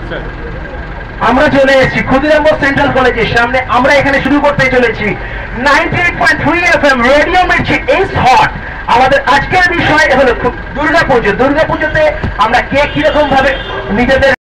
আমরা চলে এসেছি ক্ষুদিরাম সেন্ট্রাল কলেজের সামনে। আমরা এখানে শুরু করতে চলেছি 98.3 FM radio Mirchi is hot. আমাদের আজকের বিষয় হলো দুর্গাপুজো। দুর্গাপুজোতে আমরা কে কিরকম ভাবে নিজেদের